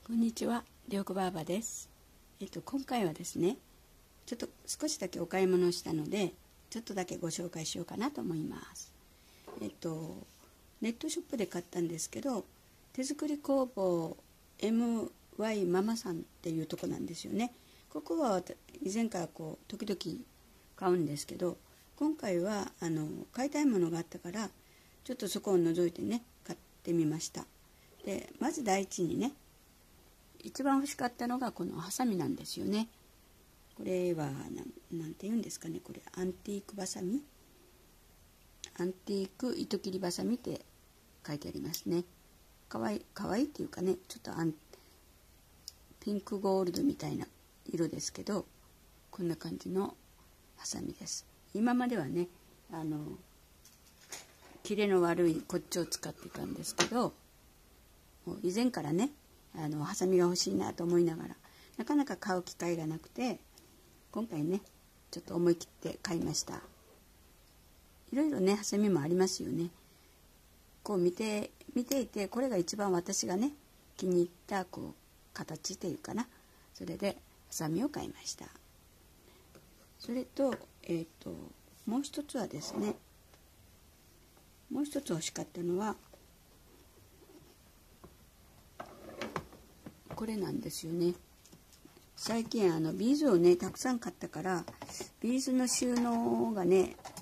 こんにちは、りょうこばあばです。今回はですね、ちょっと少しだけお買い物をしたので、ちょっとだけご紹介しようかなと思います。ネットショップで買ったんですけど、手作り工房 MY ママさんっていうとこなんですよね。ここは以前から時々買うんですけど、今回は買いたいものがあったから、ちょっとそこを覗いてね、買ってみました。で、まず第一にね、一番欲しかったのがこのハサミなんですよね。これはなんて言うんですかね、これアンティークバサミ、アンティーク糸切りバサミって書いてありますね。かわいいっていうかね、ちょっとピンクゴールドみたいな色ですけど、こんな感じのハサミです。今まではね、切れの悪いこっちを使ってたんですけど、もう以前からね、ハサミが欲しいなと思いながらなかなか買う機会がなくて、今回ねちょっと思い切って買いました。いろいろねハサミもありますよね。こう見ていて、これが一番私がね気に入った形っていうかな、それでハサミを買いました。それともう一つはですね、もう一つ欲しかったのはこれなんですよね。最近ビーズをねたくさん買ったから、ビーズの収納が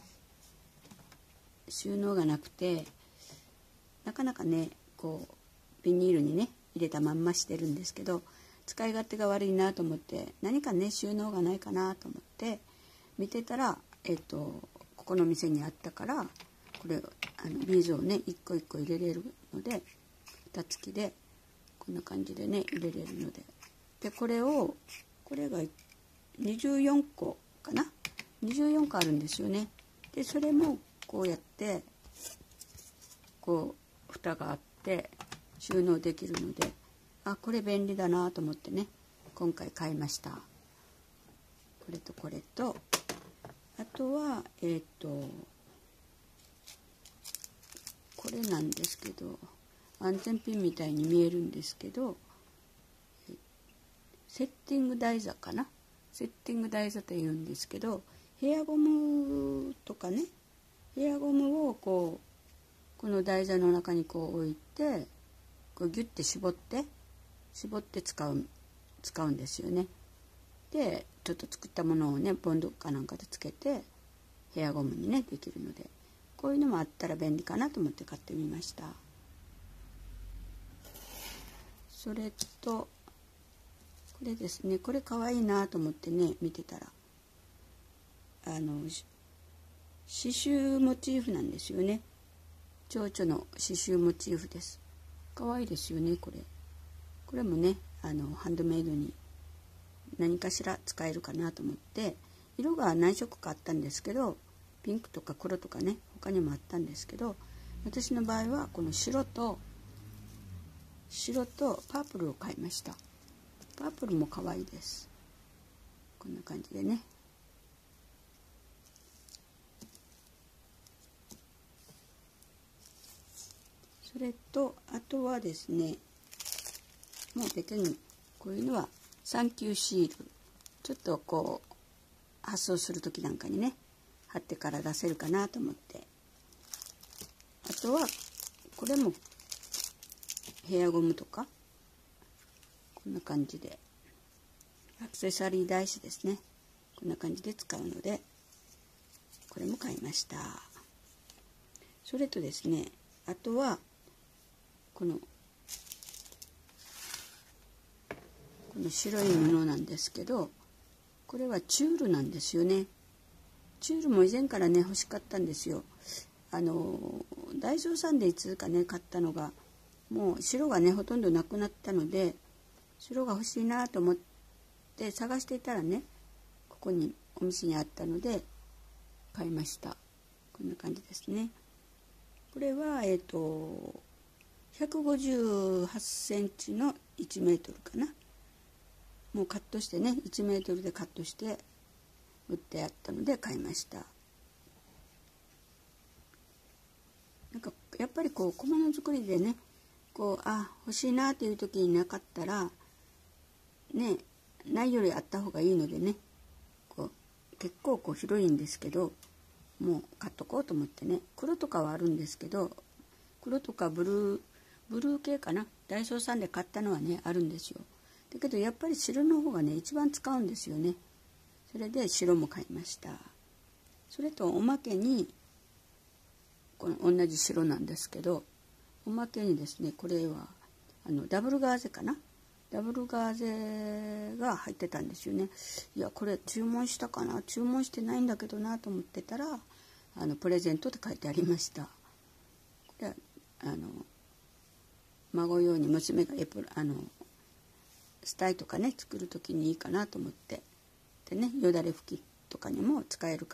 なくて、なかなかねビニールにね入れたまんましてるんですけど、使い勝手が悪いなと思って、何かね収納がないかなと思って見てたら、ここの店にあったから、これビーズをね一個一個入れれるので、蓋付きでこんな感じでね入れれるので、これが24個かな、24個あるんですよね。でそれもこうやって蓋があって収納できるので、これ便利だなと思ってね今回買いました。これとこれと、あとはこれなんですけど、安全ピンみたいに見えるんですけど、セッティング台座かな、セッティング台座というんですけど、ヘアゴムとかね、ヘアゴムをこの台座の中に置いてギュッて絞って使うんですよね。でちょっと作ったものをねボンドかなんかでつけてヘアゴムにねできるので、こういうのもあったら便利かなと思って買ってみました。それとこれですね、これかわいいなと思ってね見てたら、刺繍モチーフなんですよね。蝶々の刺繍モチーフです。かわいいですよね。これもねハンドメイドに何かしら使えるかなと思って、色が何色かあったんですけど、ピンクとか黒とかね他にもあったんですけど、私の場合はこの白とパープルを買いました。パープルも可愛いです。こんな感じでね。それとあとはですね、もう別にこういうのはサンキューシール、ちょっと発送する時なんかにね貼ってから出せるかなと思って、あとはこれもヘアゴムとかこんな感じでアクセサリー台紙ですね、こんな感じで使うのでこれも買いました。それとですね、あとはこの白い布なんですけど、これはチュールなんですよね。チュールも以前からね欲しかったんですよ。ダイソーさんでいつかね買ったのが、もう白がねほとんどなくなったので、白が欲しいなと思って探していたらね、ここにお店にあったので買いました。こんな感じですね。これは158センチの1メートルかな。もうカットしてね、1メートルでカットして売ってあったので買いました。なんかやっぱり小物作りでね、 欲しいなっていう時になかったらね、ないよりあった方がいいのでね、結構広いんですけど、もう買っとこうと思ってね。黒とかはあるんですけど、黒とかブルー系かな、ダイソーさんで買ったのはねあるんですよ。だけどやっぱり白の方がね一番使うんですよね。それで白も買いました。それとおまけにこの同じ白なんですけど、おまけにですね、これはダブルガーゼかな、ダブルガーゼが入ってたんですよね。いやこれ注文したかな、注文してないんだけどなと思ってたら、プレゼントって書いてありました。これは孫用に娘がスタイとかね作る時にいいかなと思って、でね、よだれ拭きとかにも使えるから、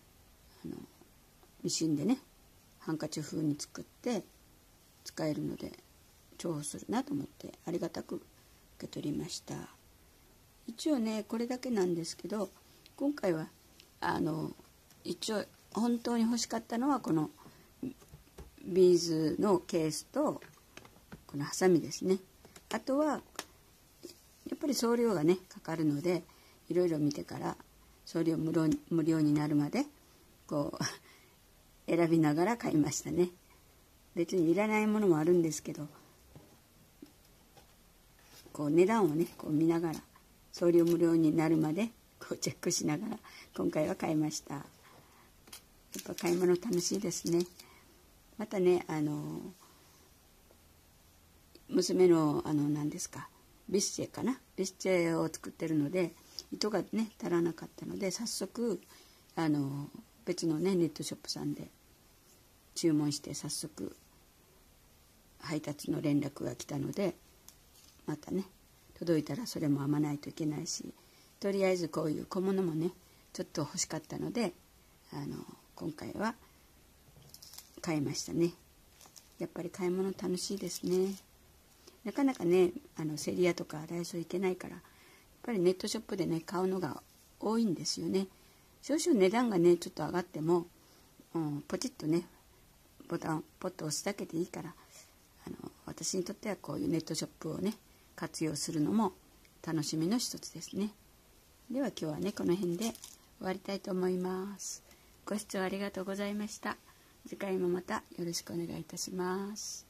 ミシンでねハンカチ風に作って使えるので重宝するなと思ってありがたく受け取りました。一応ねこれだけなんですけど、今回は一応本当に欲しかったのはこのビーズのケースとこのハサミですね。あとはやっぱり送料がねかかるので、いろいろ見てから送料無料になるまで選びながら買いましたね。別にいらないものもあるんですけど、値段をね見ながら送料無料になるまでチェックしながら今回は買いました。やっぱ買い物楽しいですね。またね娘の何ですか、ビスチェかな、ビスチェを作ってるので糸がね足らなかったので、早速別のねネットショップさんで注文して早速配達の連絡が来たので、またね届いたらそれも編まないといけないし、とりあえずこういう小物もねちょっと欲しかったので今回は買いましたね。やっぱり買い物楽しいですね。なかなかねセリアとかダイソー行けないから、やっぱりネットショップでね買うのが多いんですよね。少々値段がねちょっと上がっても、ポチッとねボタンポッと押すだけでいいから、私にとってはこういうネットショップをね活用するのも楽しみの一つですね。では今日はねこの辺で終わりたいと思います。ご視聴ありがとうございました。次回もまたよろしくお願いいたします。